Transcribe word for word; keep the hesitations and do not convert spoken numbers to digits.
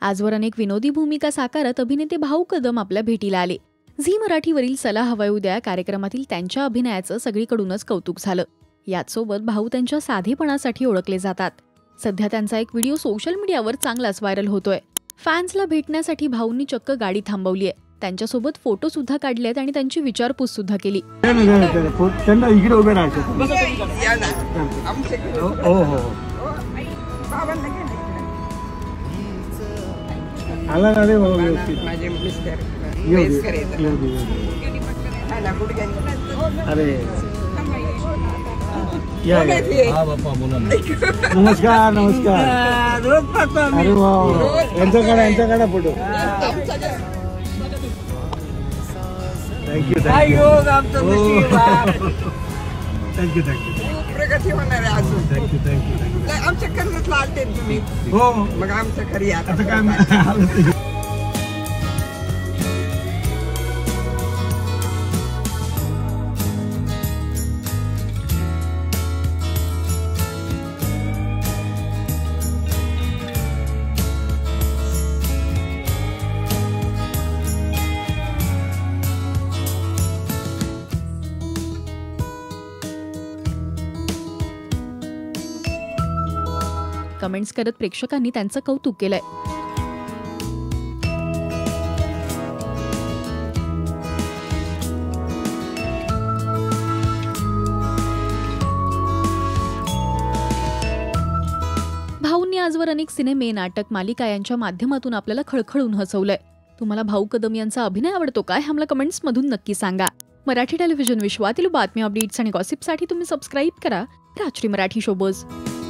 आजवर अनेक विनोदी भूमिका साकारत अभिनेते भाऊ कदम आपल्या भेटीला आले. झी मराठीवरील चला हवंय उद्या कार्यक्रमातील त्यांच्या अभिनयाचं सगळीकडूनच कौतुक झालं. याचसोबत भाऊ त्यांच्या साधेपणासाठी ओळखले जातात. सध्या त्यांचा एक व्हिडिओ सोशल मीडियावर चांगलाच व्हायरल होतोय. फॅन्सला भेटण्यासाठी भाऊंनी चक्क गाडी थांबवली आहे. त्यांच्यासोबत फोटो सुद्धा काढलेत आणि त्यांची विचारपूस सुद्धा केली. नमस्कार नमस्कार. अरे वा, यांच्याकडे यांच्याकडे photo. Thank you thank you thank you thank you. प्रगती होणार आहे अजून. Thank you thank you thank you. आमच्या कर्जतला आलते तुम्ही. हो मग आमच्या घरी आता काय. कमेंट्स करत प्रेक्षकांनी त्यांचं कौतुक केलंय. भाऊंनी आजवर अनेक सिनेमे, नाटक, मालिका यांच्या माध्यमातून आपल्याला खळखळून हसवलंय. तुम्हाला भाऊ कदम यांचा अभिनय आवडतो काय हे आम्हाला कमेंट्स मधून नक्की सांगा. मराठी टेलिव्हिजन विश्वातील बातम्या, अपडेट्स आणि गॉसिपसाठी तुम्ही सबस्क्राईब करा राजश्री मराठी शोबज.